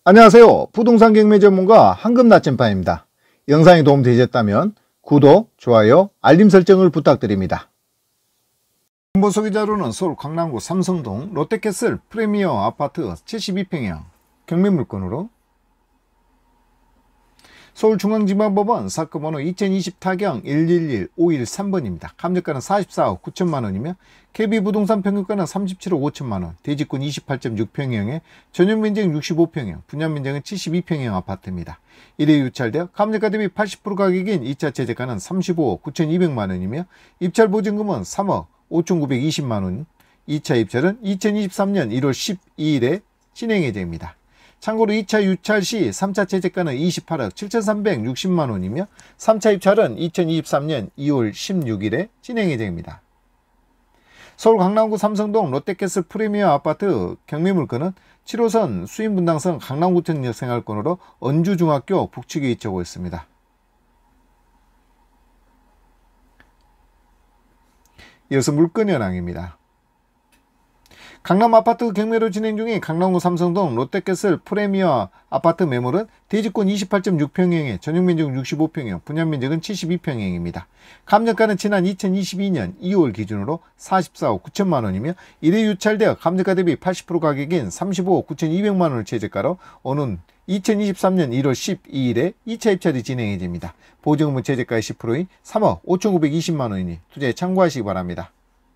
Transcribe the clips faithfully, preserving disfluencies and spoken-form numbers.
안녕하세요. 부동산 경매 전문가 황금나침반입니다. 영상이 도움되셨다면 구독, 좋아요, 알림 설정을 부탁드립니다. 정보 소개 자료는 서울 강남구 삼성동 롯데캐슬 프리미어 아파트 칠십이 평형 경매 물건으로 서울중앙지방법원 사건번호 이천이십 타경 일일일 오일삼 번입니다. 감정가는 사십사억 구천만 원이며 케이비부동산 평균가는 삼십칠억 오천만 원, 대지권 이십팔 점 육 평형에 전용면적 육십오 평형, 분양면적은 칠십이 평형 아파트입니다. 일 회 유찰되어 감정가 대비 팔십 퍼센트 가격인 이 차 최저가는 삼십오억 구천이백만 원이며 입찰 보증금은 삼억 오천구백이십만 원, 이 차 입찰은 이천이십삼 년 일월 십이일에 진행 예정입니다. 참고로 이 차 유찰 시 삼 차 최저가는 이십팔억 칠천삼백육십만 원이며 삼 차 입찰은 이천이십삼 년 이월 십육일에 진행 예정입니다. 서울 강남구 삼성동 롯데캐슬 프리미어 아파트 경매 물건은 칠 호선 수인분당선 강남구청역 생활권으로 언주중학교 북측에 위치하고 있습니다. 이어서 물건 현황입니다. 강남 아파트 경매로 진행 중인 강남구 삼성동 롯데캐슬 프리미어 아파트 매물은 대지권 이십팔 점 육 평형에 전용면적 육십오 평형, 분양면적은 칠십이 평형입니다. 감정가는 지난 이천이십이 년 이월 기준으로 사십사억 구천만 원이며 일 회 유찰되어 감정가 대비 팔십 퍼센트 가격인 삼십오억 구천이백만 원을 최저가로 오는 이천이십삼 년 일월 십이일에 이 차 입찰이 진행 예정입니다. 보증금은 최저가의 십 퍼센트인 삼억 오천구백이십만 원이니 투자에 참고하시기 바랍니다.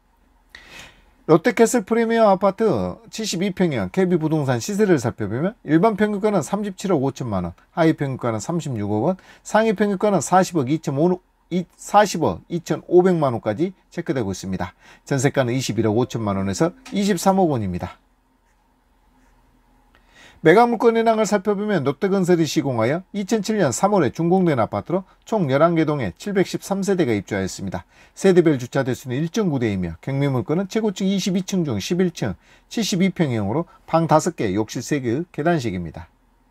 롯데캐슬 프리미어 아파트 칠십이 평형 케이비부동산 시세를 살펴보면 일반 평균가는 삼십칠억 오천만 원, 하위 평균가는 삼십육억 원, 상위 평균가는 사십억 이천오백만 원까지 체크되고 있습니다. 전세가는 이십일억 오천만 원에서 이십삼억 원입니다. 매각 물건 현황을 살펴보면 롯데건설이 시공하여 이천칠 년 삼월에 준공된 아파트로 총 열한 개 동에 칠백십삼 세대가 입주하였습니다. 세대별 주차 대수는 일 점 구 대이며 경매 물건은 최고층 이십이 층 중 십일 층 칠십이 평형으로 방 다섯 개, 욕실 세 개의 계단식입니다.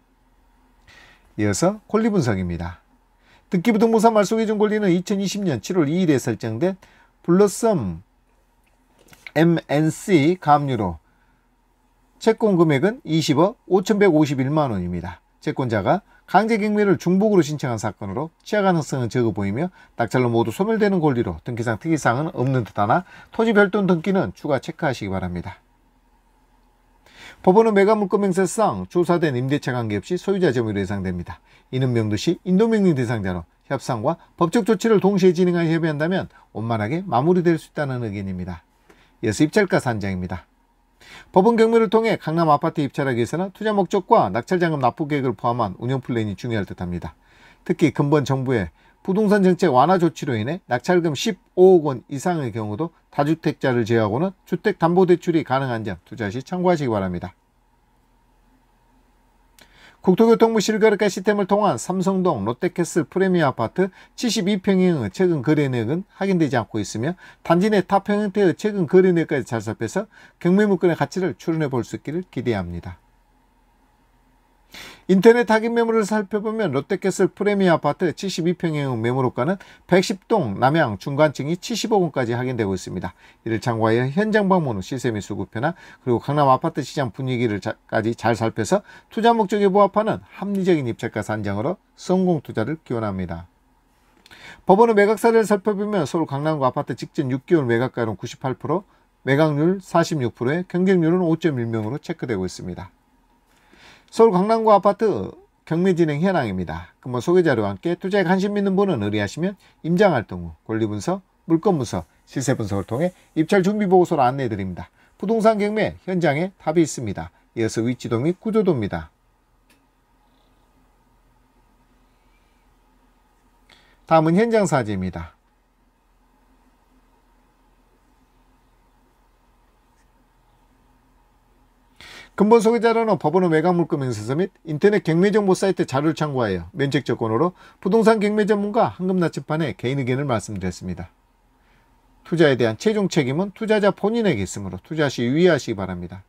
이어서 권리 분석입니다. 등기부등본상 말소기준 권리는 이천이십 년 칠월 이일에 설정된 블러썸 엠엔씨 가압류로 채권 금액은 이십억 오천백오십일만 원입니다. 채권자가 강제 경매를 중복으로 신청한 사건으로 취하 가능성은 적어 보이며 낙찰로 모두 소멸되는 권리로 등기상 특이사항은 없는 듯하나 토지 별도 등기는 추가 체크하시기 바랍니다. 법원은 매각 물건 명세상 조사된 임대차 관계없이 소유자 점유로 예상됩니다. 이는 명도시 인도명령 대상자로 협상과 법적 조치를 동시에 진행하여 협의한다면 원만하게 마무리될 수 있다는 의견입니다. 이어서 입찰가 산정입니다. 법원 경매를 통해 강남 아파트 입찰하기 위해서는 투자 목적과 낙찰자금 납부 계획을 포함한 운영 플랜이 중요할 듯합니다. 특히 근본 정부의 부동산 정책 완화 조치로 인해 낙찰금 십오억 원 이상의 경우도 다주택자를 제외하고는 주택담보대출이 가능한 점 투자 시 참고하시기 바랍니다. 국토교통부 실거래가 시스템을 통한 삼성동 롯데캐슬 프리미어 아파트 칠십이 평형의 최근 거래 내역은 확인되지 않고 있으며 단지 내 타평 형태의 최근 거래 내역까지 잘 살펴서 경매 물건의 가치를 추론해 볼 수 있기를 기대합니다. 인터넷 확인 매물을 살펴보면 롯데캐슬 프리미어 아파트 칠십이 평형의 매물호가는 백십 동 남양 중간층이 칠십억 원까지 확인되고 있습니다. 이를 참고하여 현장 방문 후 시세 매수 구표나 그리고 강남 아파트 시장 분위기를까지 잘 살펴서 투자 목적에 부합하는 합리적인 입찰가 산정으로 성공 투자를 기원합니다. 법원의 매각 사례를 살펴보면 서울 강남구 아파트 직전 육 개월 매각가율은 구십팔 퍼센트, 매각률 사십육 퍼센트에 경쟁률은 오 점 일 명으로 체크되고 있습니다. 서울 강남구 아파트 경매 진행 현황입니다. 근본 소개자료와 함께 투자에 관심 있는 분은 의뢰하시면 임장활동 후 권리분석, 물건분석, 시세분석을 통해 입찰 준비보고서를 안내해드립니다. 부동산 경매 현장에 답이 있습니다. 이어서 위치도 및 구조도입니다. 다음은 현장사진입니다. 근본 소개자료는 법원의 매각 물건 명세서 및 인터넷 경매 정보 사이트 자료를 참고하여 면책 조건으로 부동산 경매 전문가 황금나침반의 개인 의견을 말씀드렸습니다. 투자에 대한 최종 책임은 투자자 본인에게 있으므로 투자 시 유의하시기 바랍니다.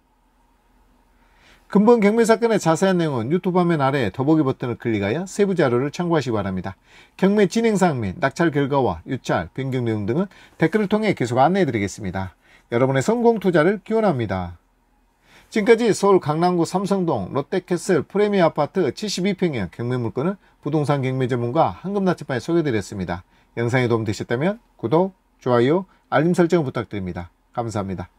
근본 경매 사건의 자세한 내용은 유튜브 화면 아래 더보기 버튼을 클릭하여 세부 자료를 참고하시기 바랍니다. 경매 진행사항 및 낙찰 결과와 유찰, 변경 내용 등은 댓글을 통해 계속 안내해 드리겠습니다. 여러분의 성공 투자를 기원합니다. 지금까지 서울 강남구 삼성동 롯데캐슬 프리미엄 아파트 칠십이 평형 경매 물건을 부동산 경매 전문가 황금나치판에 소개해드렸습니다. 영상이 도움되셨다면 구독, 좋아요, 알림 설정을 부탁드립니다. 감사합니다.